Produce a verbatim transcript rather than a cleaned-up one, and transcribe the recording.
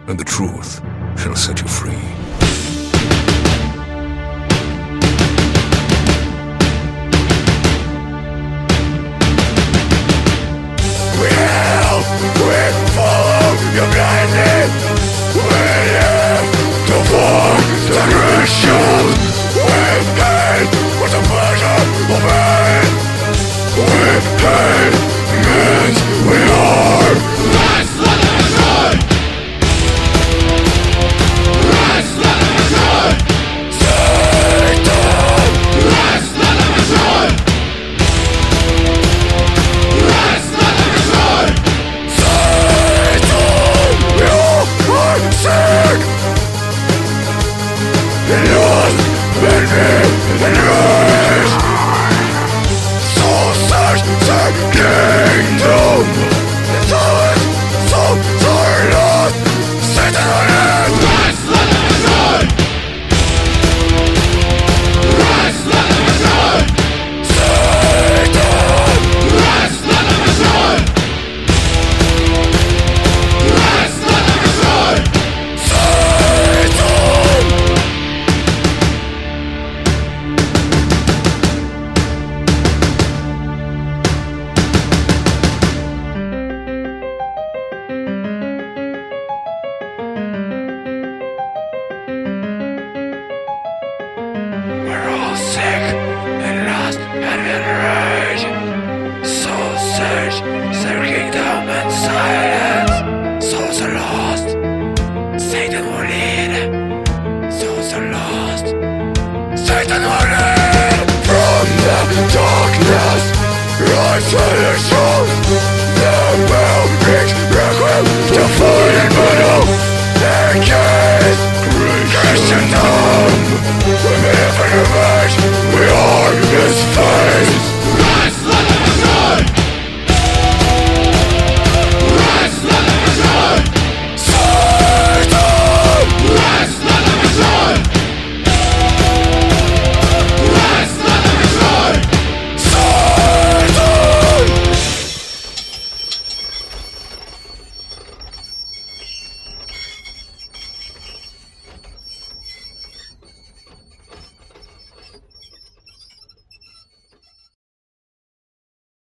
and the truth shall set you free. We follow you blindly. We live to find salvation. We pain for the pleasure of pain. We pain means we are restless. Restless. Satan. Restless. Sick! Lost in me, in rage. So search the kingdom. The silence, so silent. Satan on it. Restless. Restless. Satan. Restless. We're all sick and lost and enraged. So search the kingdom in silence. Souls are lost. Satan will lead. Souls are lost. Satan will lead. From the darkness, rise to the truth. The